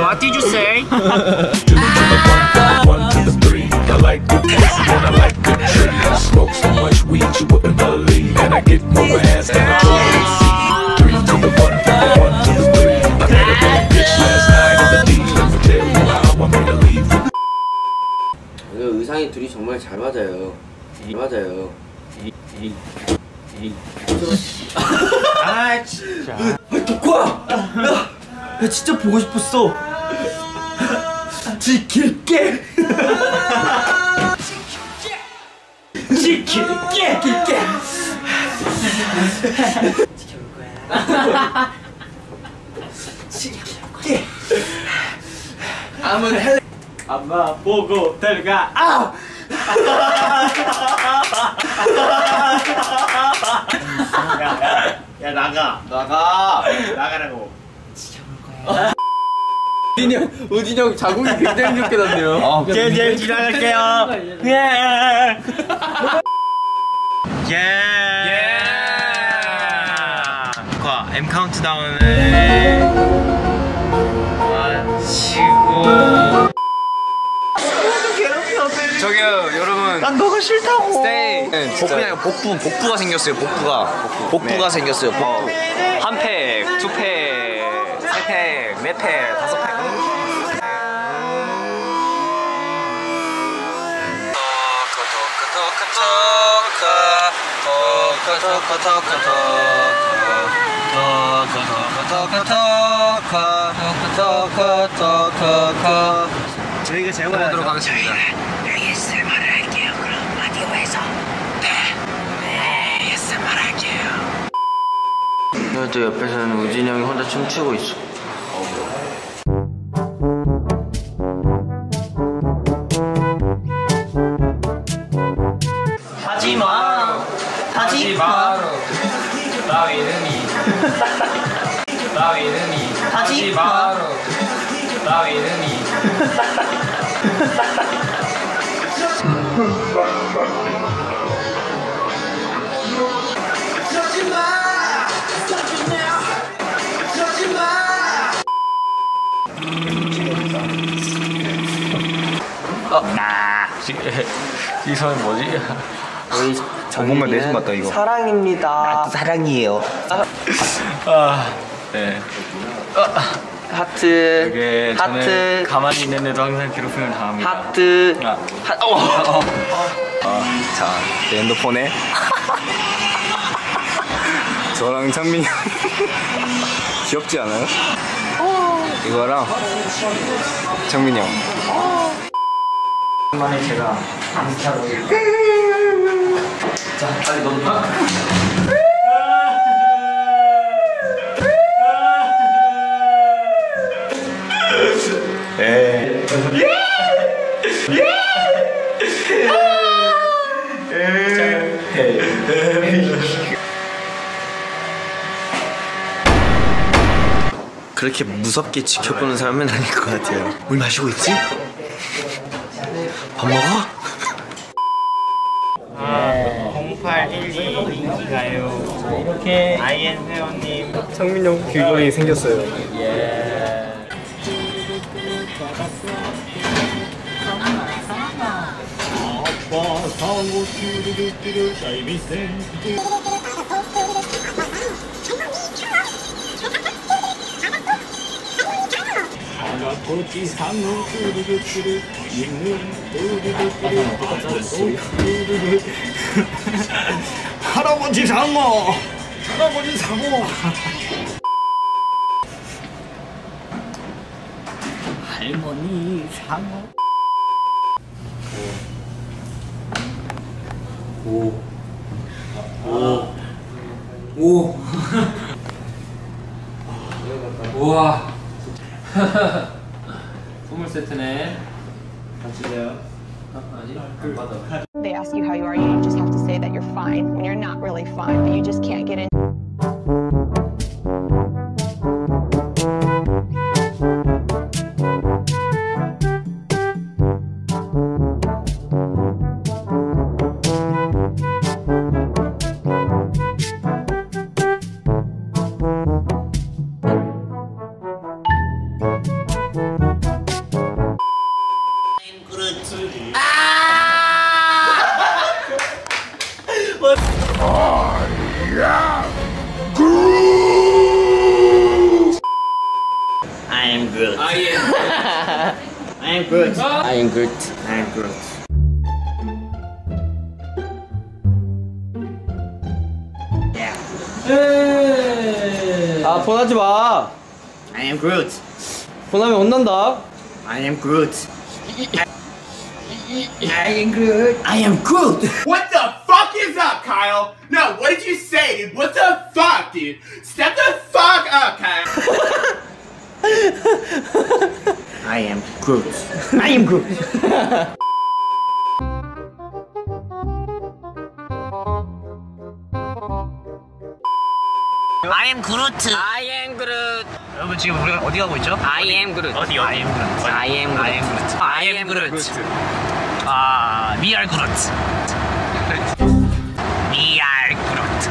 What did you say? One to the three. I like good pussy and I like good trees. Smoke so much weed you wouldn't believe, and I get more ass than a toilet. Three to the one to the three. I met a bad bitch last night in the D. Let me tell you how I made her leave. 의상이 둘이 정말 잘 맞아요. 맞아요. 아 진짜. 덕화! 야 진짜 보고 싶었어. 지킬게. 지킬게. 지켜볼 거야. 지킬게. 아무나 할. 엄마 보고 들어가. 아! 야 나가. 나가라고. 우진이 형 자국이 굉장히 좋게 났네요. 제일 지나갈게요. 예. M 카운트다운을 마치고. 저기요 여러분, 난 너가 싫다고. 스테이. 복부가 아니라 복부가 생겼어요. 복부가 생겼어요. 복부. 한 팩, 두 팩, 세 팩, 네 팩, 다섯 팩. 저희가 제가 해보도록 하겠습니다. ASMR을 할게요. 그럼 라디오에서 ASMR 할게요. 또 옆에서는 우진이 형이 혼자 춤추고 있어. 하지마. 따위는 하지마. 따위는 이 손은 뭐지? 뭔가 내 손 같다 이거. 사랑입니다. 나도 사랑이에요. 네. 하트. 이게 저는 하트. 가만히 있는데도 항상 괴롭힘을 당합니다. 하트. 자, 내 핸드폰에 저랑 창민이 형 귀엽지 않아요? 이거랑 창민이 형. 오랜만에 제가 인스타로 자, 빨리 너도 봐. 그렇게 무섭게 지켜보는 사람은 아닐 것 같아요. 물 마시고 있지? 밥 먹어? 0812 인기가요. 이렇게 IN 회원님. 창민이 형 귀걸이 생겼어요. 할아버지 상어. 할머니 상어. 오. 우와. 선물 세트네. 같이 돼요. 아니, 안 받아. They ask you how you are, you just have to say that you're fine when you're not really fine, but you just can't get in. am Groot. I am Groot. I am Groot. 아, 폰하지 마. I am Groot. 폰하면 혼난다. I am Groot. I am Groot. I am Groot. What the fuck is up, Kyle? No, what did you say, dude? What the fuck, dude? Step the fuck up, Kyle. I am Groot. I am Groot. I am Groot. I am Groot. 여러분 지금 우리가 어디 가고 있죠? I am Groot. 어디? I am Groot. I am Groot. I am Groot. 아, we are Groot. We are Groot.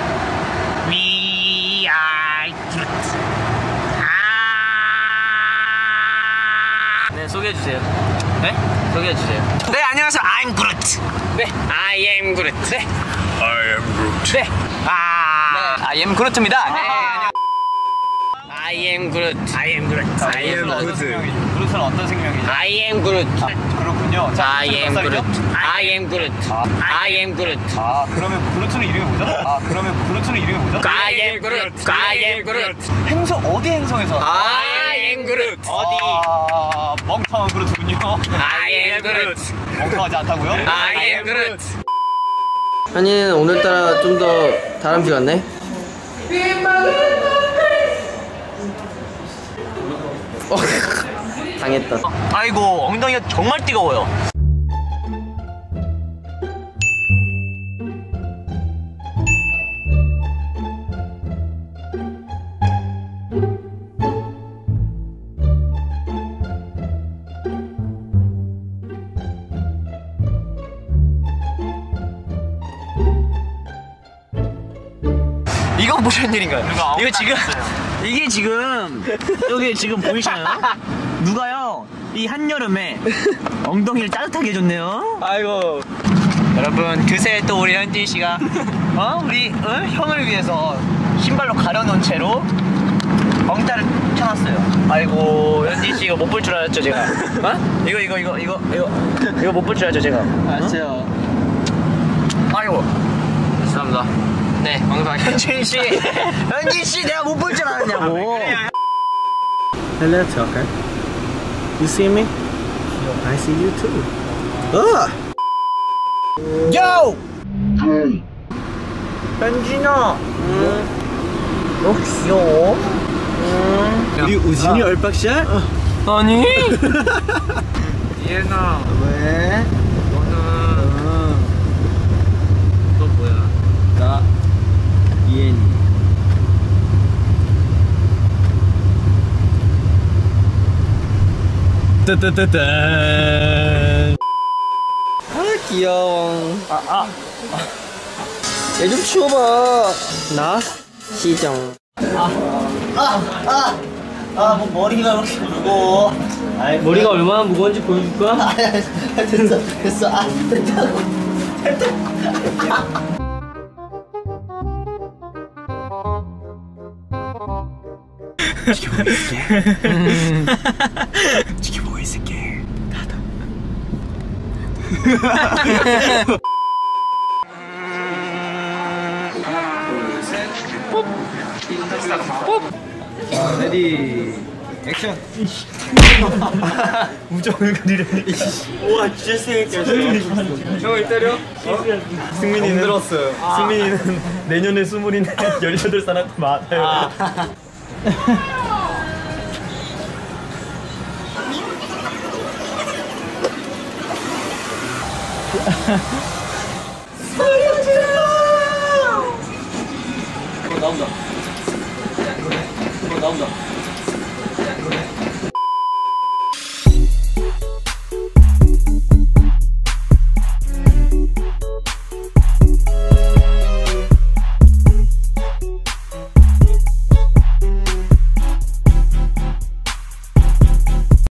We are Groot. 네, 소개해 주세요. 네? 소개해 주세요. 네, 안녕하세요. I'm Groot. 네, I am Groot. 네, I am Groot. 네. I am Groot입니다. 네. I am Groot. I am Groot. I am Groot. 그루트는 어떤 생명이죠? I am Groot. 그렇군요. 자, I am Groot. I am Groot. I am Groot. 아, 그러면 그루트는 이름이 뭐죠? I am Groot. I am Groot. 행성 어디 행성에서? I am Groot. 어디? 아, 멍청한 그루트군요. I am Groot. 멍청하지 않다고요? I am Groot. 한이는 오늘따라 좀 더 다람쥐 같네. 당했다. 아이고, 엉덩이가 정말 뜨거워요. 이건 무슨 일인가요? 이거 지금 이게 지금 여기 지금 보이시나요? 누가요? 이 한여름에 엉덩이를 따뜻하게 해줬네요. 아이고 여러분, 그새 또 우리 현진 씨가 우리 형을 위해서 신발로 가려놓은 채로 엉따를 펴놨어요. 아이고 현진 씨 이거 못 볼 줄 알았죠 제가? 이거 못 볼 줄 알았죠 제가? 아시죠? 아이고 죄송합니다. 네, 방송 현진 씨 내가 못 볼 줄 알았냐고. Hello, Tucker. You see me? I see you too. Yo! 현진아. 너 귀여워. 우리 우진이 얼박샷? 아니. 이해나. 왜? 너는 너 뭐야? 나 이엔이. 따따따따. 아 귀여워. 얘 좀 치워봐. 나 시정. 뭐 머리가 이렇게 무거워. 머리가 얼마나 무거운지 보여줄까? 됐어. 아, 됐다고. 지켜보고 있을게. 레디 액션. 우정을 그리려니. 우와, 진짜 생각했어. 형을 때려? 승민이는 힘들었어요. 승민이는 내년에 24, 18살 많아요. 나온다.